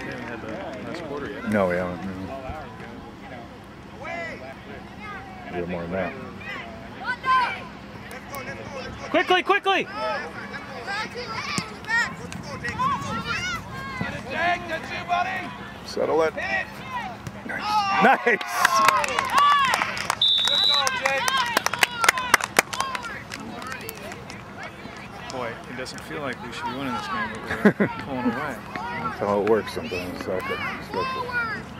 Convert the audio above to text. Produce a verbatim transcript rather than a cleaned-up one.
haven't had the last quarter yet. No, we haven't. No. A little more than that. Quickly, quickly! Settle it. Nice. Nice. Boy, it doesn't feel like we should be winning this game, but we're pulling away. That's how it works sometimes, soccer, especially.